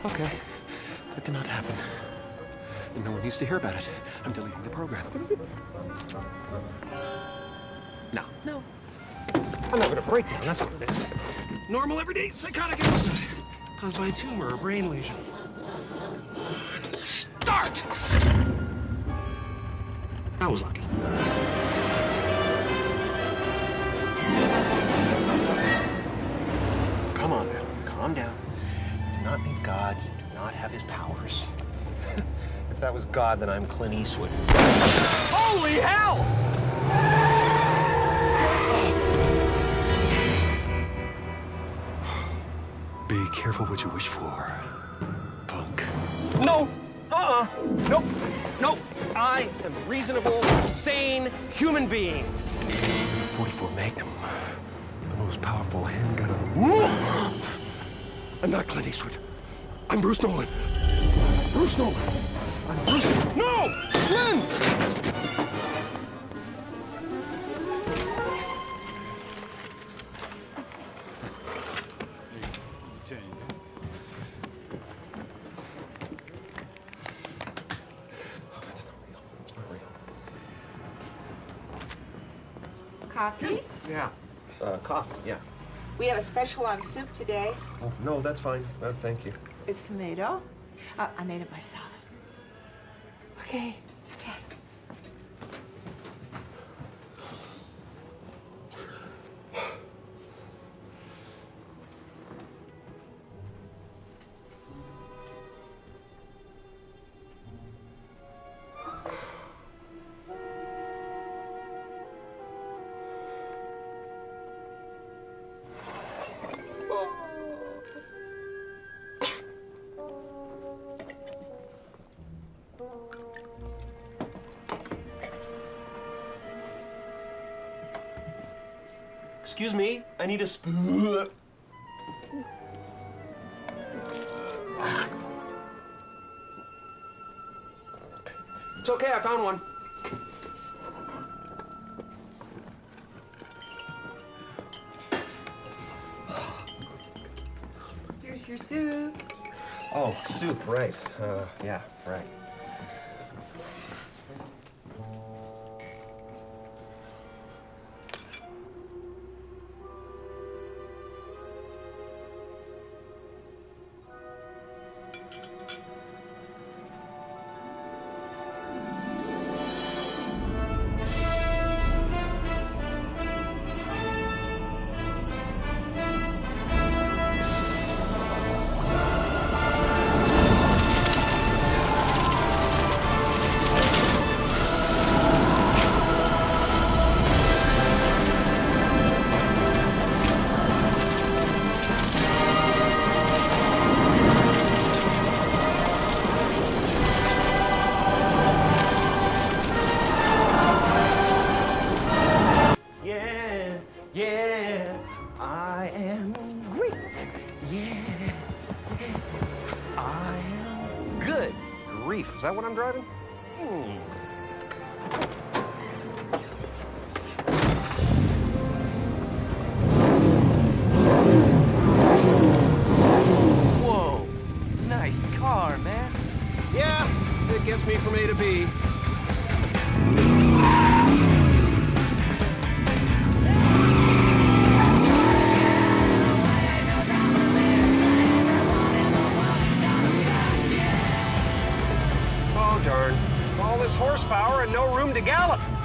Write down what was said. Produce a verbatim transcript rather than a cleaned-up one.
Okay. That did not happen. And no one needs to hear about it. I'm deleting the program. No. No. I'm not gonna break down, that's what it is. Normal, everyday psychotic episode. Caused by a tumor or brain lesion. Start! I was lucky. Come on now, calm down. You do not need God, you do not have his powers. If that was God, then I'm Clint Eastwood. Holy hell! Be careful what you wish for, punk. No! Uh-uh! Nope! Nope! I am a reasonable, sane human being. forty-four Magnum, the most powerful handgun in the world. I'm not Clint Eastwood. I'm Bruce Nolan. Bruce Nolan. I'm Bruce. No! Clint! Coffee? Yeah. Uh, coffee, yeah. We have a special on soup today. Oh, no, that's fine. Uh, thank you. It's tomato. Uh, I made it myself. Okay, okay. Excuse me, I need a spoon. It's okay, I found one. Here's your soup. Oh, soup, right. Uh, yeah, right. Yeah, I am great. Yeah, yeah, I am good. Grief, is that what I'm driving? Mm. Whoa, nice car, man. Yeah, it gets me from A to B. Darn. All this horsepower and no room to gallop.